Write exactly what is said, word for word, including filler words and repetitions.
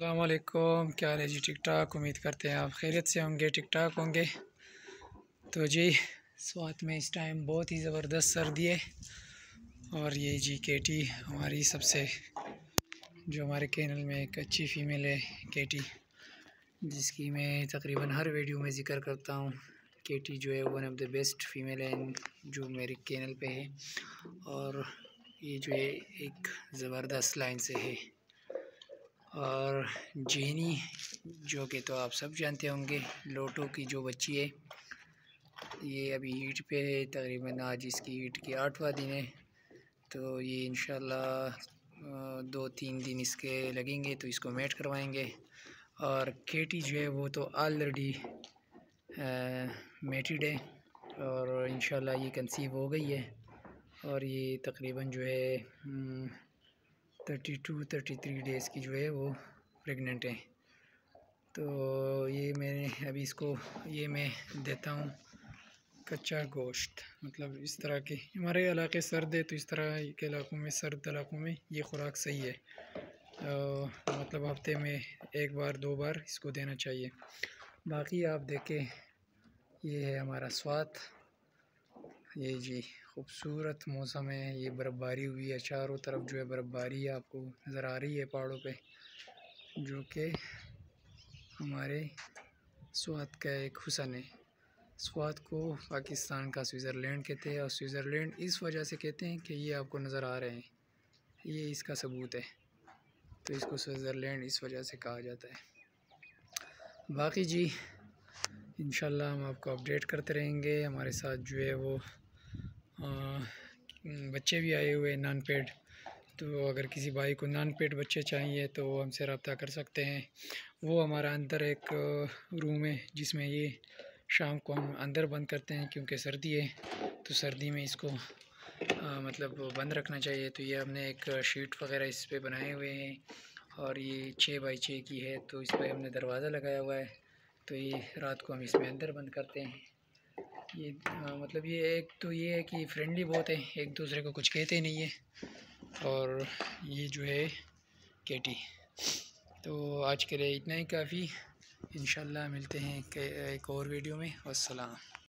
अस्सलाम वालेकुम। क्या हाल है जी? ठीक ठाक, उम्मीद करते हैं आप खैरियत से होंगे, ठीक ठाक होंगे। तो जी स्वात में इस टाइम बहुत ही ज़बरदस्त सर्दी है और ये जी केटी हमारी सबसे जो हमारे कैनल में एक अच्छी फ़ीमेल है केटी, जिसकी मैं तकरीबन हर वीडियो में ज़िक्र करता हूँ। केटी जो है one of the best female है जो मेरे कैनल पे है और ये जो है एक ज़बरदस्त लाइन से है। और जेनी जो कि तो आप सब जानते होंगे, लोटो की जो बच्ची है, ये अभी हीट पे है। तकरीबन आज इसकी हीट की आठवां दिन है, तो ये इंशाल्लाह दो तीन दिन इसके लगेंगे तो इसको मेट करवाएंगे। और केटी जो है वो तो ऑलरेडी मेटेड है और इंशाल्लाह ये कंसीव हो गई है और ये तकरीबन जो है thirty to thirty three days की जो है वो प्रेग्नेंट है। तो ये मैंने अभी इसको ये मैं देता हूँ कच्चा गोश्त, मतलब इस तरह के हमारे इलाके सर्द है तो इस तरह के इलाकों में, सर्द इलाकों में ये खुराक सही है। आ, मतलब हफ्ते में एक बार दो बार इसको देना चाहिए। बाकी आप देखें, ये है हमारा स्वात। ये जी खूबसूरत मौसम है, ये बर्फ़बारी हुई है, चारों तरफ जो है बर्फ़बारी आपको नज़र आ रही है पहाड़ों पे, जो कि हमारे स्वात का एक हुस्न है। स्वात को पाकिस्तान का स्विट्ज़रलैंड कहते हैं और स्विट्ज़रलैंड इस वजह से कहते हैं कि ये आपको नज़र आ रहे हैं, ये इसका सबूत है, तो इसको स्विट्ज़रलैंड इस वजह से कहा जाता है। बाकी जी इंशाल्लाह हम आपको अपडेट करते रहेंगे। हमारे साथ जो है वो आ, बच्चे भी आए हुए नॉन पेड, तो अगर किसी भाई को नॉन पेड बच्चे चाहिए तो वो हमसे रब्ता कर सकते हैं। वो हमारा अंदर एक रूम है जिसमें ये शाम को हम अंदर बंद करते हैं, क्योंकि सर्दी है तो सर्दी में इसको आ, मतलब बंद रखना चाहिए। तो ये हमने एक शीट वगैरह इस पर बनाए हुए हैं और ये छः बाई छः की है, तो इस पर हमने दरवाज़ा लगाया हुआ है, तो ये रात को हम इसमें अंदर बंद करते हैं। ये आ, मतलब ये एक तो ये है कि फ्रेंडली बहुत है, एक दूसरे को कुछ कहते नहीं है। और ये जो है केटी, तो आज के लिए इतना ही काफ़ी। इंशाल्लाह मिलते हैं एक और वीडियो में। वस्सलाम।